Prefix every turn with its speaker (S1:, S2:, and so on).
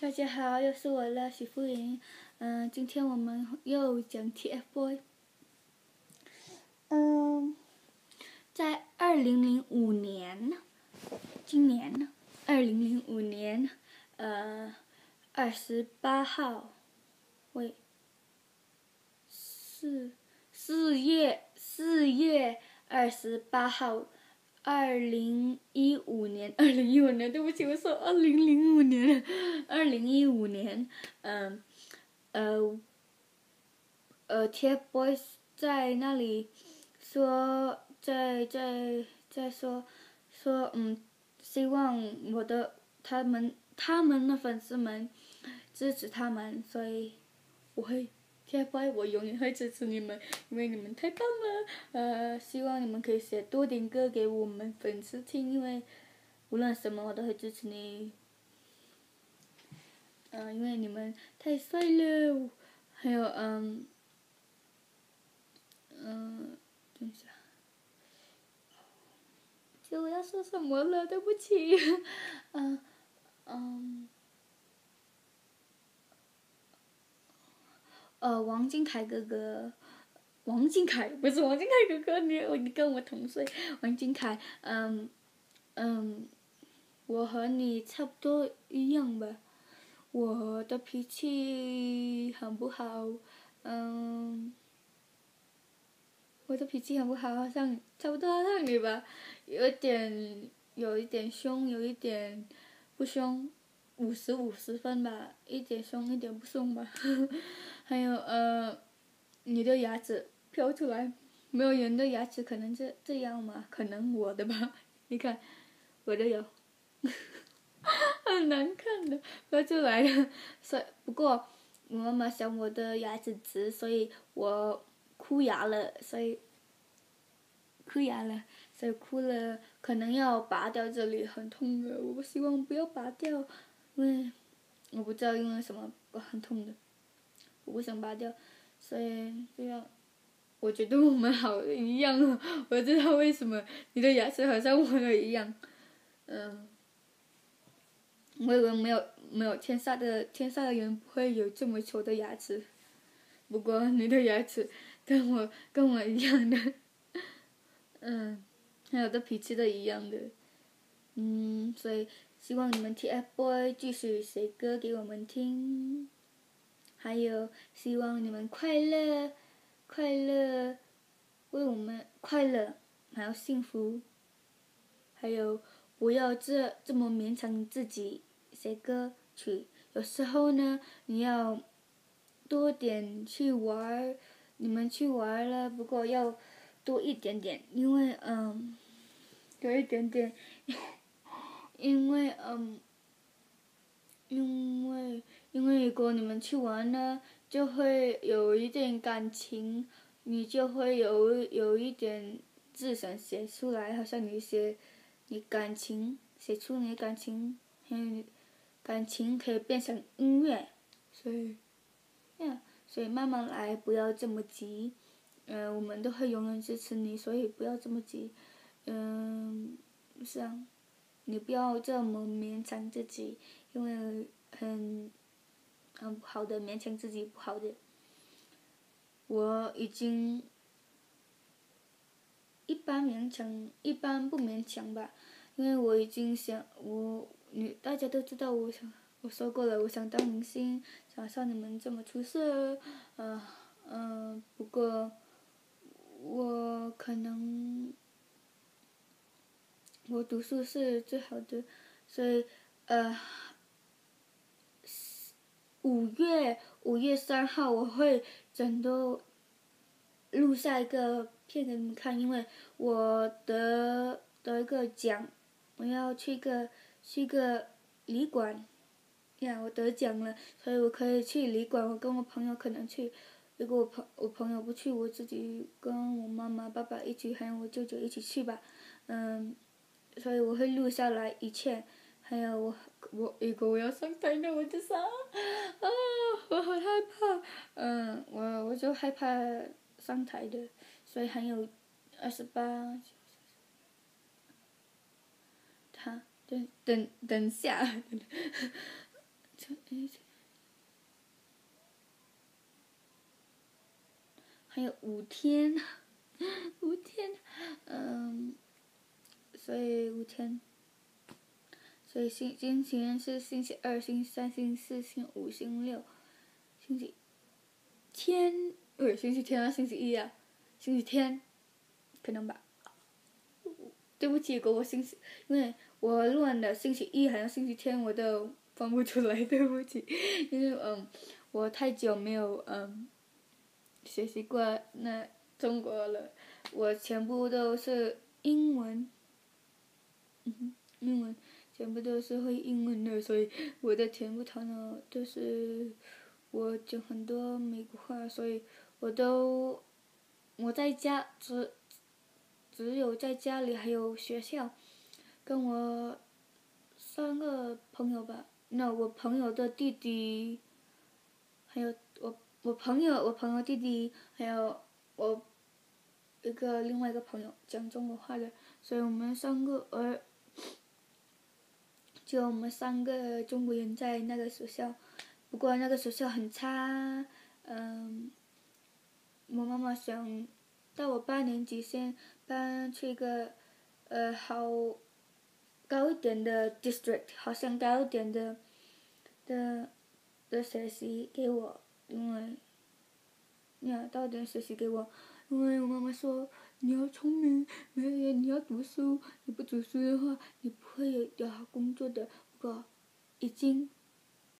S1: 大家好，又是我了，许Fuying。今天我们又讲 TFBOYS。在2005年，今年2005年28号，4月28号，2015年，对不起，我说2005年，2015年，TFBOYS 在那里说，在说，希望他们的粉丝们支持他们，所以我会 TFBOYS 我永远会支持你们，因为你们太棒了。希望你们可以写多点歌给我们粉丝听，因为无论什么我都会支持你。因为你们太帅了，还有等一下，就我要说什么了，对不起。王俊凯哥哥，王俊凯不是王俊凯哥哥，你跟我同岁，王俊凯，我和你差不多一样吧，我的脾气很不好，我的脾气很不好，好像差不多像你吧，有一点凶，有一点不凶，50-50分吧，一点凶一点不凶吧。还有你的牙齿飘出来，没有人的牙齿可能这样嘛，可能我的吧，你看我的有，很难看的飘出来了，不过我妈妈想我的牙齿直，所以我哭牙了，所以哭了，可能要拔掉这里，很痛的，我希望不要拔掉，因为我不知道因为什么很痛的，我不想拔掉，所以这样，我觉得我们好一样哦，我知道为什么你的牙齿好像我的一样，我以为没有天下的人不会有这么丑的牙齿，不过你的牙齿跟我一样的，还有的脾气都一样的，所以希望你们 TFBOYS 继续写歌给我们听，还有希望你们快乐，为我们快乐，还有幸福，还有不要这么勉强自己写歌曲，有时候呢，你要多点去玩，你们去玩了，不过要多一点点，因为多一点点，因为如果你们去玩呢，就会有一点感情，你就会有一点字想写出来，好像写出你的感情，还有感情可以变成音乐，所以慢慢来，不要这么急，我们都会永远支持你，所以不要这么急，是啊，你不要这么勉强自己，因为很不好的，勉强自己不好的。我已经一般不勉强吧，因为我已经大家都知道我说过了，我想当明星，想像你们这么出色，不过我可能我读书是最好的，所以5月3号我会整都录下一个片给你们看，因为我得一个奖，我要去一个旅馆，我得奖了，所以我可以去旅馆，我跟我朋友可能去，如果我朋友不去，我自己跟我妈妈、爸爸一起，还有我舅舅一起去吧，所以我会录下来一切，还有如果我要上台呢，我就上，我好害怕，我就害怕上台的，所以还有28，等下， 还有5天，5天，所以5天，所以星期天是星期2、星期3、星期4、星期5、星期6，星期天，星期天啊，星期1啊，星期天，可能吧。对不起，我因为我乱的星期1还有星期天我都分不出来，对不起，因为我太久没有学习过那中国了，我全部都是英文，英文全部都是会英文的，所以我的全部头脑都是我讲很多美国话，所以我在家只有在家里还有学校，跟我3个朋友吧，那我朋友的弟弟，还有我朋友弟弟，还有我另外一个朋友讲中国话的，所以我们3个就我们3个中国人在那个学校，不过那个学校很差，我妈妈想到我8年级先搬去一个好高一点的 district， 好像高一点的学习给我，因为到点学习给我，因为我妈妈说你要聪明，你要读书，你不读书的话，你不会有好工作的。不过已经